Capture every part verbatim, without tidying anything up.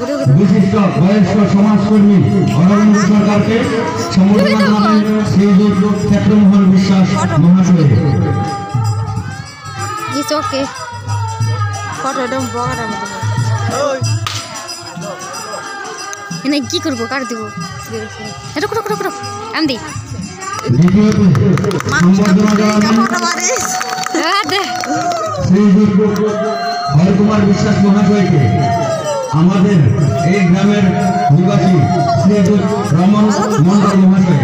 বিশিষ্ট বয়স্ক সমাজকর্মী অরবিন্দ সরকারকে সম্বর্ধনা জানাবেন শ্রীযুত ক্ষেত্রমোহন বিশ্বাস মহাশয়। কি করবো কার দিব আমি দ্বিতীয়ত সম্বর্ধনা জানাবেন শ্রীযুত হরকুমার বিশ্বাস মহাশয়কে আমাদের এই গ্রামের নিবাসী শ্রীযুত রমন মন্ডল মহাশয়।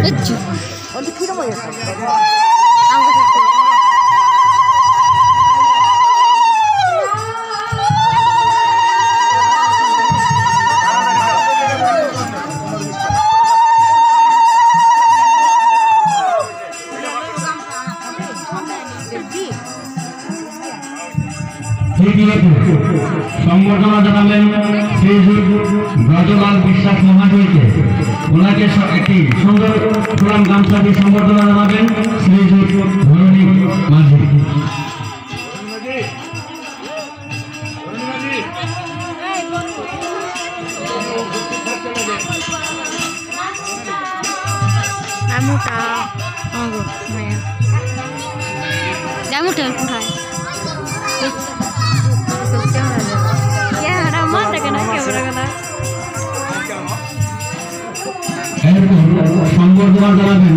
সম্বর্ধনা জানালেন শ্রীযুত ব্রজলাল বিশ্বাস মহাশয়কে। ওনাকে একটি সুন্দর ফুলাম গামছা দিয়ে সম্বর্ধনা জানাবেন শ্রীযুত ধরণী মাঝি। সম্বর্ধনা জানাবেন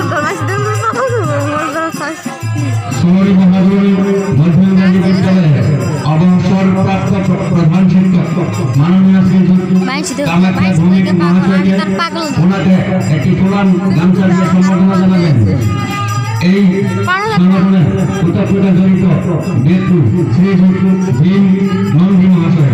সোনালী মহাজনী মধ্য ইংরাজি বিদ্যালয়ের অবসরপ্রাপ্ত প্রধান শিক্ষক মাননীয় শ্রীযুত কামাখ্যা ভৌমিক মহাশয়কে ওনাকে একটি ফুলাম গামছা দিয়ে সম্বর্ধনা জানাবেন। এই সংগঠনের উত্তরপ্রদেশ জড়িত ব্যক্তি শ্রীযুত ভীম নন্দী মহাশয়।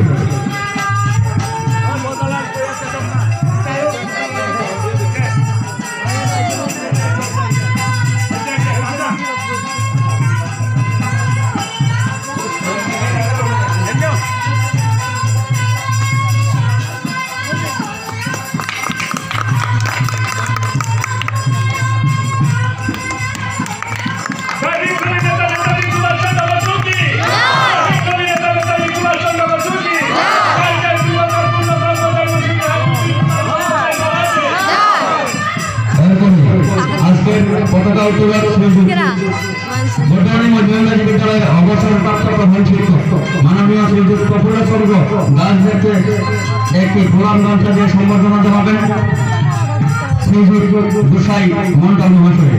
পতাকা উত্তোলন বর্তমানে মধ্য ইংরাজি বিদ্যালয়ের অবসরপ্রাপ্ত প্রধান শিক্ষক মাননীয় শ্রীযুত প্রফুল্ল স্বর্গ দাসদেরকে একটি ফুলাম গামছা দিয়ে সম্বর্ধনা জানাবেন শ্রীযুত গোসাই মন্ডল মহাশয়।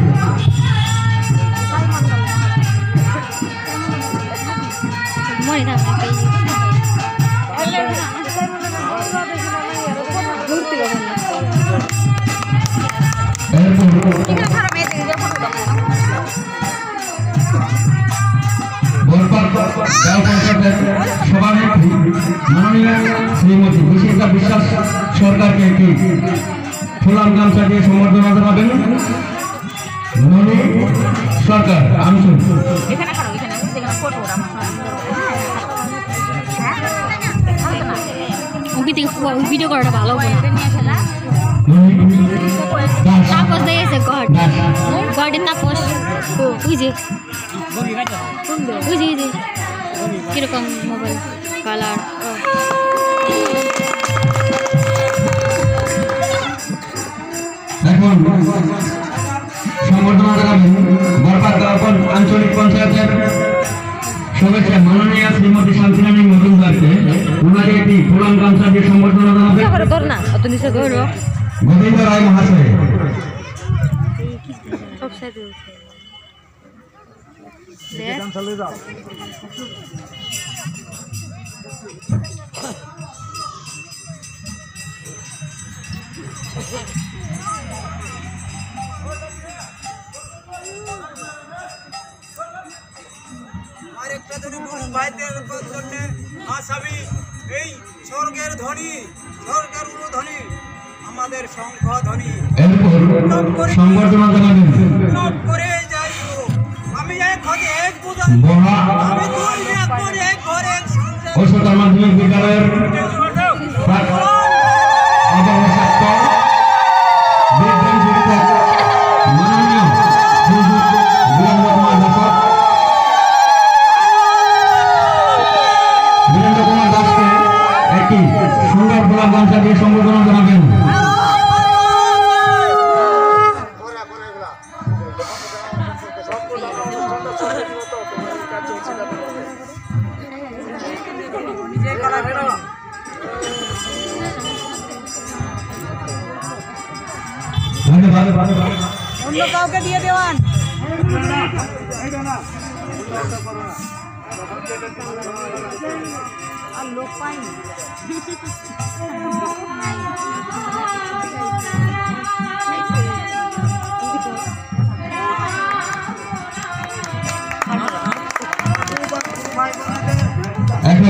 সভানেত্রী মাননীয় শ্রীমতী বিশিষ্টা বিশ্বাস সরকারকে একটি ফুলাম গামছা দিয়ে সম্বর্ধনা জানাবেন ননী সরকার আমসুন। ভিডিও করাটা ভালো তাপস দিয়েছে গড গডের তাপস ওই যে ওই যে যে কিরকম মোবাইল কালার এখন সম্বর্ধনা জানাবেন বরপাত আঞ্চলিক পঞ্চায়েতের সদস্য মাননীয় শ্রীমতী শান্তিরানী মজুমদারকে ওনাকে একটি ফুলাম গামছা দিয়ে সম্বর্ধনা জানাবেন গোবিন্দ রায় মহাশয়। এই স্বর্গের ধ্বনি স্বর্গের উলুধ্বনি আমাদের শঙ্খ ধ্বনি সম্বর্ধনা জানাবেন করে যাই আমি এক ঘরে এক পূজা আমি দুই এক করে এক ঘরে এক উচ্চতর মাধ্যমিক বিদ্যালয়ের অবসরপ্রাপ্ত বিজ্ঞান শিক্ষক মাননীয় শ্রীযুত বীরেন্দ্র কুমার দাস বীরেন্দ্র কুমার দাসকে একটি সুন্দর গোলাপ গামছা দিয়ে সম্বর্ধনা জানাবেন। ধন্যবাদ। অন্য কাউকে দিয়ে দেওয়ান। আর লোক পাইনি। এখন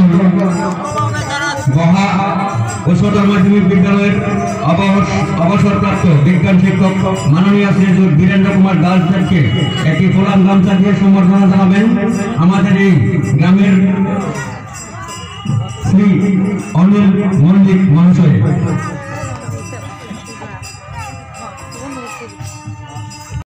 মহা উচ্চতর মাধ্যমিক বিদ্যালয়ের অবসরপ্রাপ্ত বিজ্ঞান শিক্ষক মাননীয় শ্রী বীরেন্দ্র কুমার দাসদেরকে একটি গোলাপ গামছা দিয়ে সম্বর্ধনা জানাবেন আমাদের এই গ্রামের শ্রী অনিল মল্লিক মহাশয়।